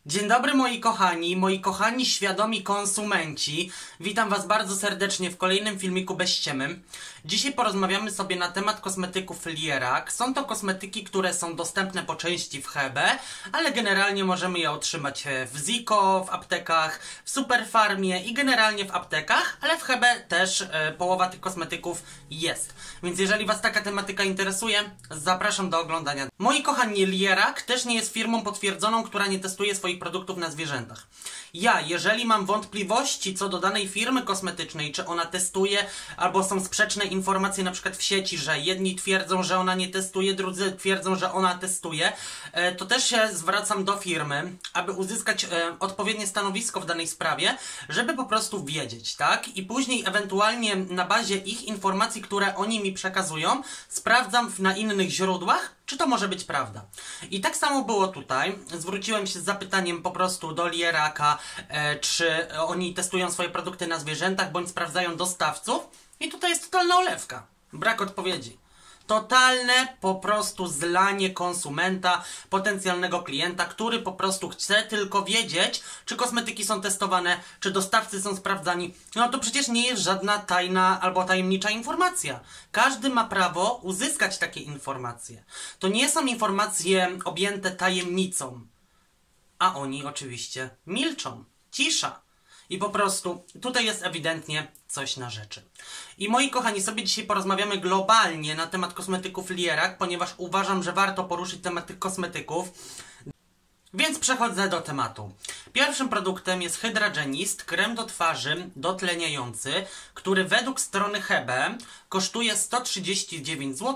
Dzień dobry moi kochani świadomi konsumenci. Witam was bardzo serdecznie w kolejnym filmiku bez ściemy. Dzisiaj porozmawiamy sobie na temat kosmetyków Lierac. Są to kosmetyki, które są dostępne po części w Hebe, ale generalnie możemy je otrzymać w Ziko, w aptekach, w Superfarmie i generalnie w aptekach, ale w Hebe też połowa tych kosmetyków jest. Więc jeżeli was taka tematyka interesuje, zapraszam do oglądania. Moi kochani, Lierac też nie jest firmą potwierdzoną, która nie testuje swoich produktów na zwierzętach. Jeżeli mam wątpliwości co do danej firmy kosmetycznej, czy ona testuje, albo są sprzeczne informacje na przykład w sieci, że jedni twierdzą, że ona nie testuje, drudzy twierdzą, że ona testuje, to też się zwracam do firmy, aby uzyskać odpowiednie stanowisko w danej sprawie, żeby po prostu wiedzieć, tak? I później ewentualnie na bazie ich informacji, które oni mi przekazują, sprawdzam na innych źródłach, czy to może być prawda. I tak samo było tutaj. Zwróciłem się z zapytaniem po prostu do Lieraca, czy oni testują swoje produkty na zwierzętach, bądź sprawdzają dostawców. I tutaj jest totalna olewka. Brak odpowiedzi. Totalne po prostu zlanie konsumenta, potencjalnego klienta, który po prostu chce tylko wiedzieć, czy kosmetyki są testowane, czy dostawcy są sprawdzani. No to przecież nie jest żadna tajna albo tajemnicza informacja. Każdy ma prawo uzyskać takie informacje. To nie są informacje objęte tajemnicą, a oni oczywiście milczą. Cisza. I po prostu tutaj jest ewidentnie coś na rzeczy. I moi kochani, sobie dzisiaj porozmawiamy globalnie na temat kosmetyków Lierac, ponieważ uważam, że warto poruszyć temat tych kosmetyków. Więc przechodzę do tematu. Pierwszym produktem jest Hydragenist, krem do twarzy dotleniający, który według strony Hebe kosztuje 139 zł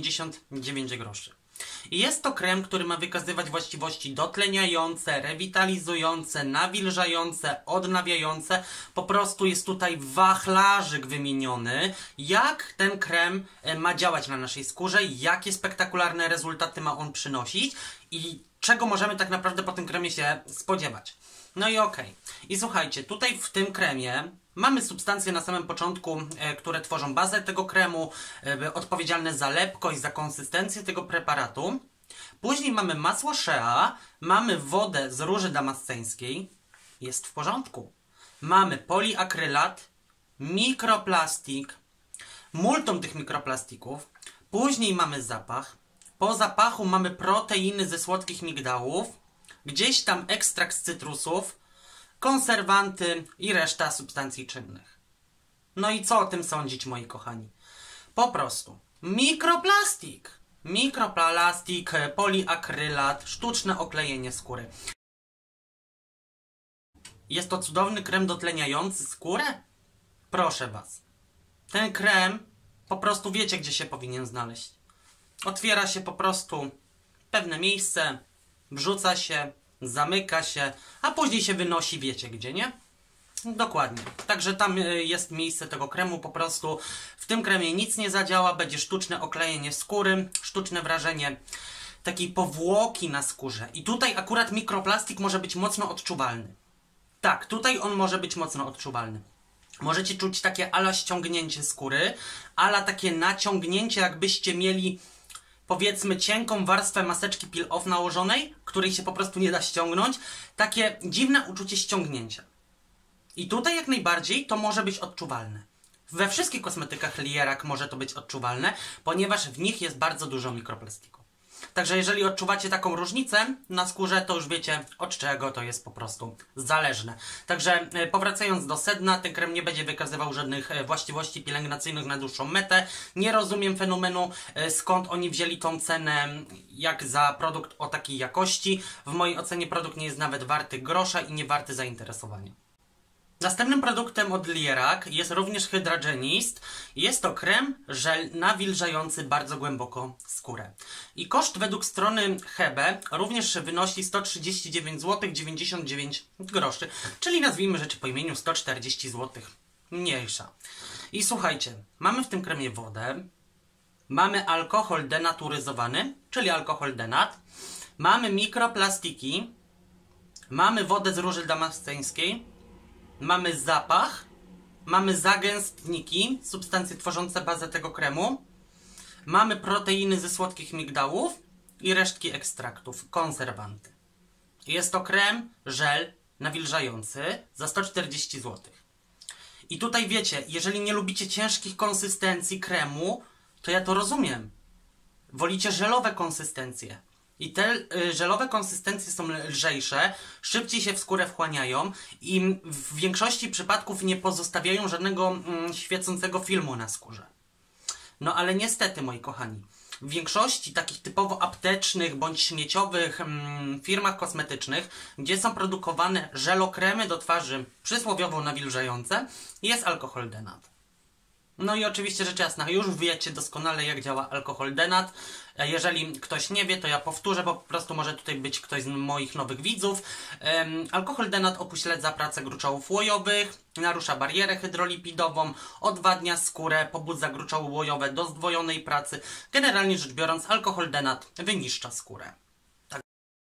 99 groszy. I jest to krem, który ma wykazywać właściwości dotleniające, rewitalizujące, nawilżające, odnawiające. Po prostu jest tutaj wachlarzyk wymieniony, jak ten krem ma działać na naszej skórze, jakie spektakularne rezultaty ma on przynosić i czego możemy tak naprawdę po tym kremie się spodziewać. No i okej. I słuchajcie, tutaj w tym kremie mamy substancje na samym początku, które tworzą bazę tego kremu, odpowiedzialne za lepkość, za konsystencję tego preparatu. Później mamy masło shea, mamy wodę z róży damasceńskiej, jest w porządku. Mamy poliakrylat, mikroplastik, multum tych mikroplastików. Później mamy zapach. Po zapachu mamy proteiny ze słodkich migdałów, gdzieś tam ekstrakt z cytrusów, konserwanty i reszta substancji czynnych. No i co o tym sądzić, moi kochani? Po prostu mikroplastik, poliakrylat, sztuczne oklejenie skóry. Jest to cudowny krem dotleniający skórę? Proszę was. Ten krem po prostu wiecie, gdzie się powinien znaleźć. Otwiera się po prostu pewne miejsce, wrzuca się, zamyka się, a później się wynosi, wiecie gdzie, nie? Dokładnie. Także tam jest miejsce tego kremu, po prostu w tym kremie nic nie zadziała, będzie sztuczne oklejenie skóry, sztuczne wrażenie takiej powłoki na skórze. I tutaj akurat mikroplastik może być mocno odczuwalny. Tak, tutaj on może być mocno odczuwalny. Możecie czuć takie ala ściągnięcie skóry, ala takie naciągnięcie, jakbyście mieli, powiedzmy, cienką warstwę maseczki peel-off nałożonej, której się po prostu nie da ściągnąć. Takie dziwne uczucie ściągnięcia. I tutaj jak najbardziej to może być odczuwalne. We wszystkich kosmetykach Lierac może to być odczuwalne, ponieważ w nich jest bardzo dużo mikroplastiku. Także jeżeli odczuwacie taką różnicę na skórze, to już wiecie, od czego to jest po prostu zależne. Także powracając do sedna, ten krem nie będzie wykazywał żadnych właściwości pielęgnacyjnych na dłuższą metę. Nie rozumiem fenomenu, skąd oni wzięli tą cenę, jak za produkt o takiej jakości. W mojej ocenie produkt nie jest nawet warty grosza i nie warty zainteresowania. Następnym produktem od Lierac jest również Hydragenist. Jest to krem żel nawilżający bardzo głęboko skórę. I koszt według strony Hebe również wynosi 139 zł 99 groszy, czyli nazwijmy rzeczy po imieniu 140 zł. Mniejsza. I słuchajcie, mamy w tym kremie wodę, mamy alkohol denaturyzowany, czyli alkohol denat, mamy mikroplastiki, mamy wodę z róży damasceńskiej, mamy zapach, mamy zagęstniki, substancje tworzące bazę tego kremu, mamy proteiny ze słodkich migdałów i resztki ekstraktów, konserwanty. Jest to krem, żel nawilżający za 140 zł. I tutaj wiecie, jeżeli nie lubicie ciężkich konsystencji kremu, to ja to rozumiem. Wolicie żelowe konsystencje. I te żelowe konsystencje są lżejsze, szybciej się w skórę wchłaniają i w większości przypadków nie pozostawiają żadnego świecącego filmu na skórze. No ale niestety, moi kochani, w większości takich typowo aptecznych bądź śmieciowych firmach kosmetycznych, gdzie są produkowane żelokremy do twarzy przysłowiowo nawilżające, jest alkohol denat. No i oczywiście rzecz jasna, już wiecie doskonale, jak działa alkohol denat. Jeżeli ktoś nie wie, to ja powtórzę, bo po prostu może tutaj być ktoś z moich nowych widzów. Alkohol denat upośledza pracę gruczołów łojowych, narusza barierę hydrolipidową, odwadnia skórę, pobudza gruczoły łojowe do zdwojonej pracy. Generalnie rzecz biorąc, alkohol denat wyniszcza skórę. Tak.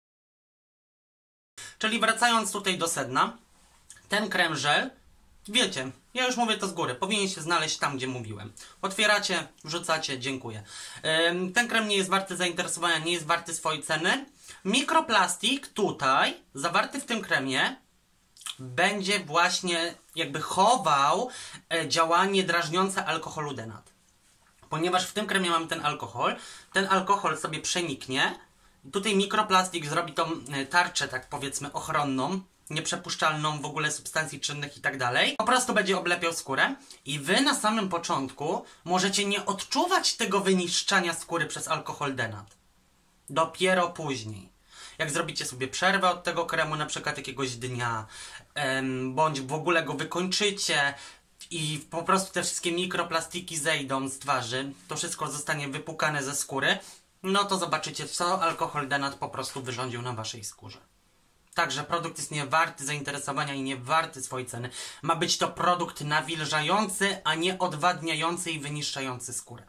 Czyli wracając tutaj do sedna, ten krem żel, wiecie, ja już mówię to z góry, powinien się znaleźć tam, gdzie mówiłem. Otwieracie, wrzucacie, dziękuję. Ten krem nie jest warty zainteresowania, nie jest warty swojej ceny. Mikroplastik tutaj, zawarty w tym kremie, będzie właśnie jakby chował działanie drażniące alkoholu denat. Ponieważ w tym kremie mamy ten alkohol sobie przeniknie. Tutaj mikroplastik zrobi tą tarczę, tak powiedzmy, ochronną, nieprzepuszczalną w ogóle substancji czynnych i tak dalej. Po prostu będzie oblepiał skórę i wy na samym początku możecie nie odczuwać tego wyniszczania skóry przez alkohol denat. Dopiero później. Jak zrobicie sobie przerwę od tego kremu, na przykład jakiegoś dnia, bądź w ogóle go wykończycie i po prostu te wszystkie mikroplastiki zejdą z twarzy, to wszystko zostanie wypłukane ze skóry, no to zobaczycie, co alkohol denat po prostu wyrządził na waszej skórze. Także produkt jest niewarty zainteresowania i niewarty swojej ceny. Ma być to produkt nawilżający, a nie odwadniający i wyniszczający skórę.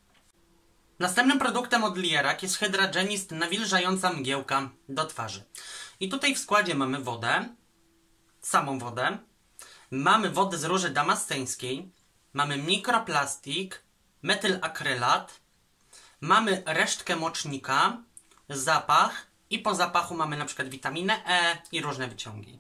Następnym produktem od Lierac jest Hydra Genist nawilżająca mgiełka do twarzy. I tutaj w składzie mamy wodę, samą wodę, mamy wodę z róży damasceńskiej, mamy mikroplastik, metylakrylat, mamy resztkę mocznika, zapach i po zapachu mamy na przykład witaminę E i różne wyciągi.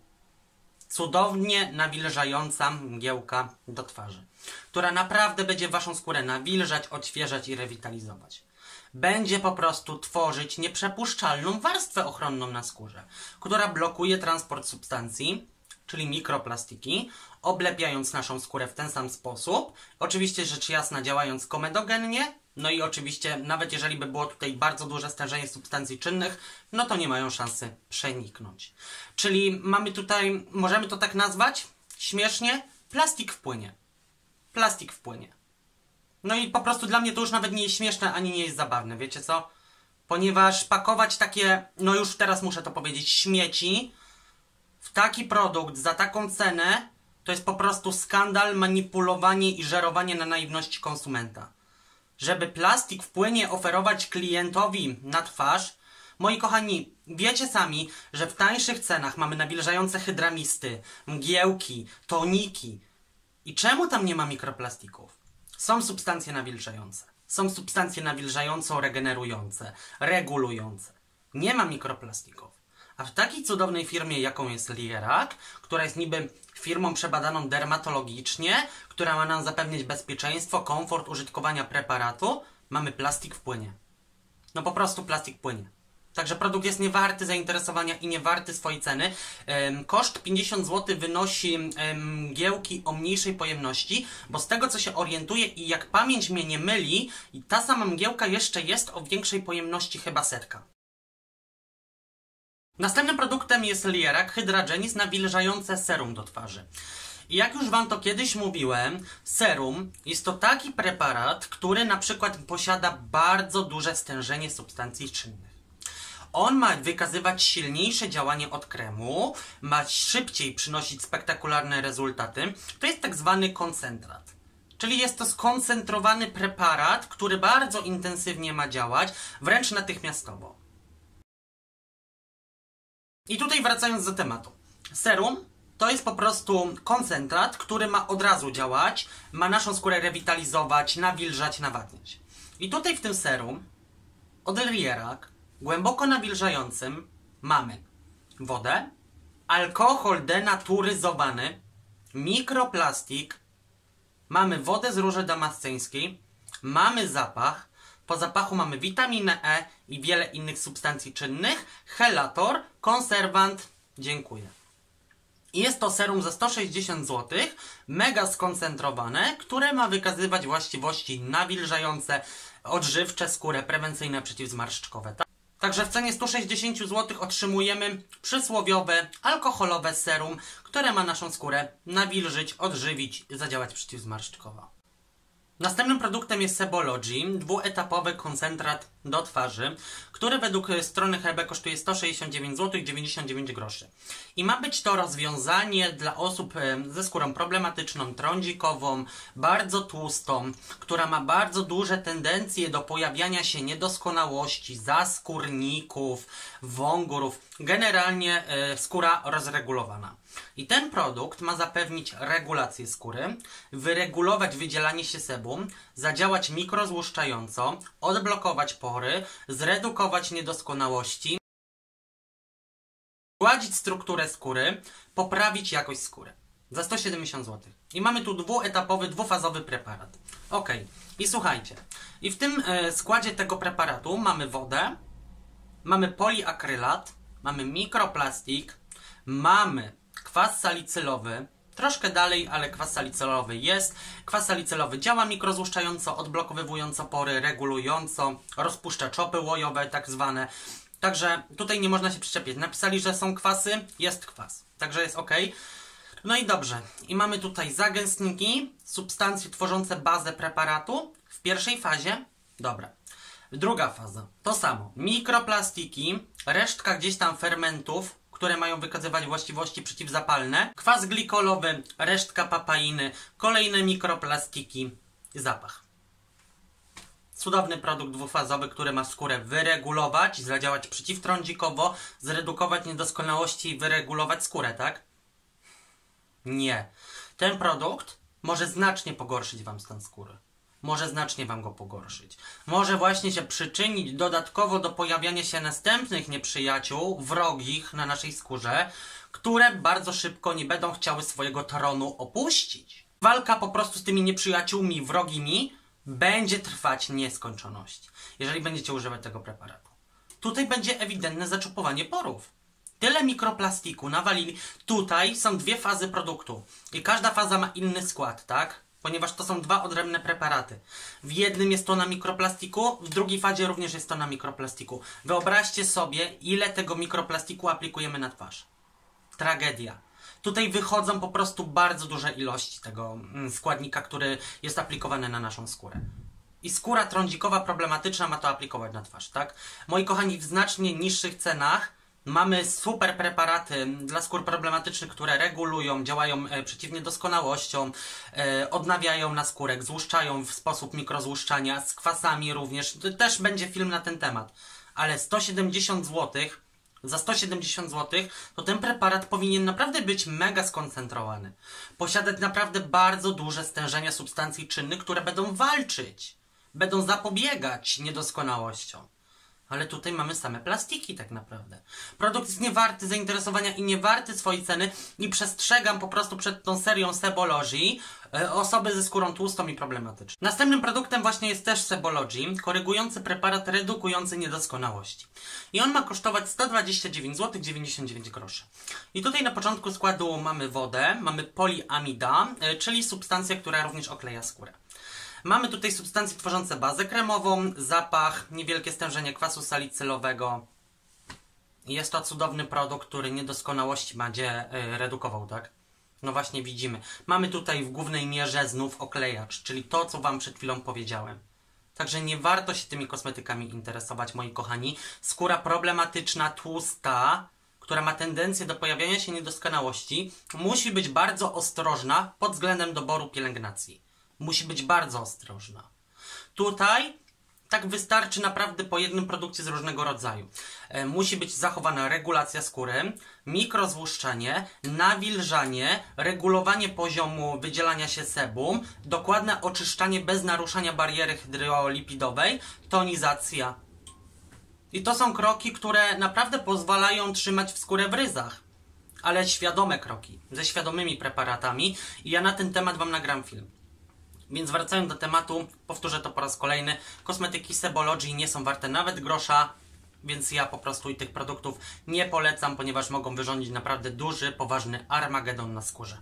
Cudownie nawilżająca mgiełka do twarzy, która naprawdę będzie waszą skórę nawilżać, odświeżać i rewitalizować. Będzie po prostu tworzyć nieprzepuszczalną warstwę ochronną na skórze, która blokuje transport substancji, czyli mikroplastiki, oblepiając naszą skórę w ten sam sposób. Oczywiście rzecz jasna działając komedogennie, no i oczywiście nawet jeżeli by było tutaj bardzo duże stężenie substancji czynnych, no to nie mają szansy przeniknąć. Czyli mamy tutaj, możemy to tak nazwać, śmiesznie, plastik wpłynie. Plastik wpłynie. No i po prostu dla mnie to już nawet nie jest śmieszne, ani nie jest zabawne, wiecie co? Ponieważ pakować takie, no już teraz muszę to powiedzieć, śmieci w taki produkt za taką cenę, to jest po prostu skandal, manipulowanie i żerowanie na naiwności konsumenta. Żeby plastik wpłynie oferować klientowi na twarz, moi kochani, wiecie sami, że w tańszych cenach mamy nawilżające hydramisty, mgiełki, toniki. I czemu tam nie ma mikroplastików? Są substancje nawilżające. Są substancje nawilżająco-regenerujące, regulujące. Nie ma mikroplastików. A w takiej cudownej firmie, jaką jest Lierac, która jest niby firmą przebadaną dermatologicznie, która ma nam zapewnić bezpieczeństwo, komfort użytkowania preparatu, mamy plastik w płynie. No po prostu plastik płynie. Także produkt jest niewarty zainteresowania i niewarty swojej ceny. Koszt 50 zł wynosi mgiełki o mniejszej pojemności, bo z tego co się orientuję i jak pamięć mnie nie myli, ta sama mgiełka jeszcze jest o większej pojemności, chyba 100. Następnym produktem jest Lierac Hydra Genist nawilżające serum do twarzy. I jak już wam to kiedyś mówiłem, serum jest to taki preparat, który na przykład posiada bardzo duże stężenie substancji czynnych. On ma wykazywać silniejsze działanie od kremu, ma szybciej przynosić spektakularne rezultaty. To jest tak zwany koncentrat. Czyli jest to skoncentrowany preparat, który bardzo intensywnie ma działać, wręcz natychmiastowo. I tutaj wracając do tematu. Serum to jest po prostu koncentrat, który ma od razu działać, ma naszą skórę rewitalizować, nawilżać, nawadniać. I tutaj w tym serum od Lierac, głęboko nawilżającym, mamy wodę, alkohol denaturyzowany, mikroplastik, mamy wodę z róży damasceńskiej, mamy zapach, po zapachu mamy witaminę E i wiele innych substancji czynnych, chelator, konserwant, dziękuję. Jest to serum za 160 zł, mega skoncentrowane, które ma wykazywać właściwości nawilżające, odżywcze, skórę, prewencyjne, przeciwzmarszczkowe. Także w cenie 160 zł otrzymujemy przysłowiowe, alkoholowe serum, które ma naszą skórę nawilżyć, odżywić, zadziałać przeciwzmarszczkowo. Następnym produktem jest Sebology, dwuetapowy koncentrat do twarzy, który według strony HB kosztuje 169 zł 99 groszy. I ma być to rozwiązanie dla osób ze skórą problematyczną, trądzikową, bardzo tłustą, która ma bardzo duże tendencje do pojawiania się niedoskonałości, zaskórników, wągorów, generalnie skóra rozregulowana. I ten produkt ma zapewnić regulację skóry, wyregulować wydzielanie się sebum, zadziałać mikrozłuszczająco, odblokować pory, zredukować niedoskonałości, gładzić strukturę skóry, poprawić jakość skóry. Za 170 zł. I mamy tu dwuetapowy, dwufazowy preparat. Ok. I słuchajcie. I w tym składzie tego preparatu mamy wodę, mamy poliakrylat, mamy mikroplastik, mamy kwas salicylowy, troszkę dalej, ale kwas salicylowy jest. Kwas salicylowy działa mikrozłuszczająco, odblokowywująco pory, regulująco, rozpuszcza czopy łojowe tak zwane. Także tutaj nie można się przyczepić. Napisali, że są kwasy, jest kwas. Także jest ok. No i dobrze. I mamy tutaj zagęstniki, substancje tworzące bazę preparatu. W pierwszej fazie, dobra. Druga faza, to samo. Mikroplastiki, resztka gdzieś tam fermentów, które mają wykazywać właściwości przeciwzapalne, kwas glikolowy, resztka papainy, kolejne mikroplastiki, zapach. Cudowny produkt dwufazowy, który ma skórę wyregulować, zadziałać przeciwtrądzikowo, zredukować niedoskonałości i wyregulować skórę, tak? Nie. Ten produkt może znacznie pogorszyć Wam stan skóry. Może znacznie Wam go pogorszyć. Może właśnie się przyczynić dodatkowo do pojawiania się następnych nieprzyjaciół, wrogich na naszej skórze, które bardzo szybko nie będą chciały swojego tronu opuścić. Walka po prostu z tymi nieprzyjaciółmi wrogimi będzie trwać nieskończoność, jeżeli będziecie używać tego preparatu. Tutaj będzie ewidentne zaczupowanie porów. Tyle mikroplastiku nawalili. Tutaj są dwie fazy produktu i każda faza ma inny skład, tak? Ponieważ to są dwa odrębne preparaty. W jednym jest to na mikroplastiku, w drugiej fazie również jest to na mikroplastiku. Wyobraźcie sobie, ile tego mikroplastiku aplikujemy na twarz. Tragedia. Tutaj wychodzą po prostu bardzo duże ilości tego składnika, który jest aplikowany na naszą skórę. I skóra trądzikowa problematyczna ma to aplikować na twarz, tak? Moi kochani, w znacznie niższych cenach mamy super preparaty dla skór problematycznych, które regulują, działają przeciw niedoskonałościom, odnawiają naskórek, złuszczają w sposób mikrozłuszczania, z kwasami również. Też będzie film na ten temat. Ale 170 zł, za 170 zł, to ten preparat powinien naprawdę być mega skoncentrowany. Posiadać naprawdę bardzo duże stężenia substancji czynnych, które będą walczyć, będą zapobiegać niedoskonałościom. Ale tutaj mamy same plastiki tak naprawdę. Produkt jest niewarty zainteresowania i niewarty swojej ceny i przestrzegam po prostu przed tą serią Sebology osoby ze skórą tłustą i problematyczną. Następnym produktem właśnie jest też Sebology, korygujący preparat redukujący niedoskonałości. I on ma kosztować 129 zł 99 groszy. I tutaj na początku składu mamy wodę, mamy poliamida, czyli substancja, która również okleja skórę. Mamy tutaj substancje tworzące bazę kremową, zapach, niewielkie stężenie kwasu salicylowego. Jest to cudowny produkt, który niedoskonałości będzie redukował, tak? No właśnie widzimy. Mamy tutaj w głównej mierze znów oklejacz, czyli to, co Wam przed chwilą powiedziałem. Także nie warto się tymi kosmetykami interesować, moi kochani. Skóra problematyczna, tłusta, która ma tendencję do pojawiania się niedoskonałości, musi być bardzo ostrożna pod względem doboru pielęgnacji. Musi być bardzo ostrożna. Tutaj tak wystarczy naprawdę po jednym produkcie z różnego rodzaju. Musi być zachowana regulacja skóry, mikrozłuszczanie, nawilżanie, regulowanie poziomu wydzielania się sebum, dokładne oczyszczanie bez naruszania bariery hydrolipidowej, tonizacja. I to są kroki, które naprawdę pozwalają trzymać w skórę w ryzach. Ale świadome kroki, ze świadomymi preparatami. I ja na ten temat wam nagram film. Więc wracając do tematu, powtórzę to po raz kolejny. Kosmetyki Sebology nie są warte nawet grosza. Więc ja po prostu i tych produktów nie polecam, ponieważ mogą wyrządzić naprawdę duży, poważny armagedon na skórze.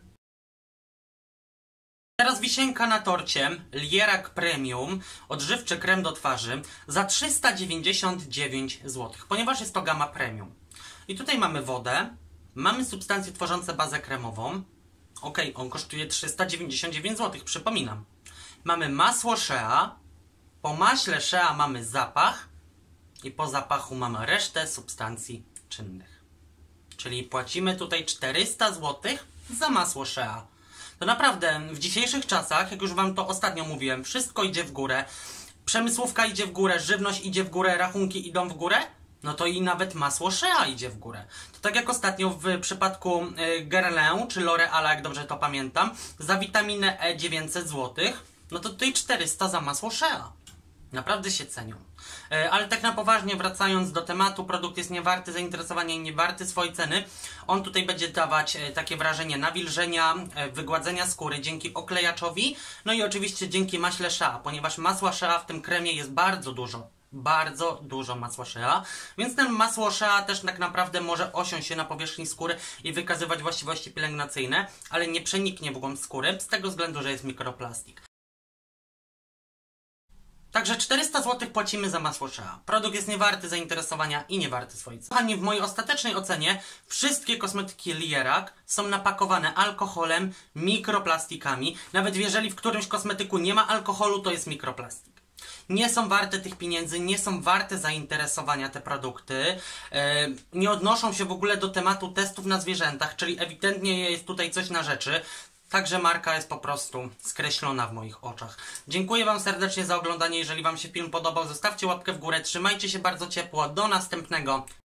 Teraz wisienka na torcie, Lierac Premium, odżywczy krem do twarzy za 399 zł, ponieważ jest to gama premium. I tutaj mamy wodę, mamy substancje tworzące bazę kremową. Ok, on kosztuje 399 zł, przypominam. Mamy masło Shea, po maśle Shea mamy zapach i po zapachu mamy resztę substancji czynnych. Czyli płacimy tutaj 400 zł za masło Shea. To naprawdę w dzisiejszych czasach, jak już wam to ostatnio mówiłem, wszystko idzie w górę. Przemysłówka idzie w górę, żywność idzie w górę, rachunki idą w górę. No to i nawet masło Shea idzie w górę. To tak jak ostatnio w przypadku Guerlain czy L'Oreala, jak dobrze to pamiętam, za witaminę E 900 zł, no to tutaj 400 za masło Shea. Naprawdę się cenią. Ale tak na poważnie, wracając do tematu, produkt jest niewarty zainteresowania i niewarty swojej ceny. On tutaj będzie dawać takie wrażenie nawilżenia, wygładzenia skóry dzięki oklejaczowi, no i oczywiście dzięki maśle Shea, ponieważ masła Shea w tym kremie jest bardzo dużo. Bardzo dużo masła Shea, więc ten masło Shea też tak naprawdę może osiąść się na powierzchni skóry i wykazywać właściwości pielęgnacyjne, ale nie przeniknie w głąb skóry, z tego względu, że jest mikroplastik. Także 400 zł płacimy za masło Shea. Produkt jest niewarty zainteresowania i niewarty swojej ceny. Kochani, w mojej ostatecznej ocenie wszystkie kosmetyki Lierac są napakowane alkoholem, mikroplastikami. Nawet jeżeli w którymś kosmetyku nie ma alkoholu, to jest mikroplastik. Nie są warte tych pieniędzy, nie są warte zainteresowania te produkty. Nie odnoszą się w ogóle do tematu testów na zwierzętach, czyli ewidentnie jest tutaj coś na rzeczy. Także marka jest po prostu skreślona w moich oczach. Dziękuję wam serdecznie za oglądanie. Jeżeli wam się film podobał, zostawcie łapkę w górę. Trzymajcie się bardzo ciepło. Do następnego.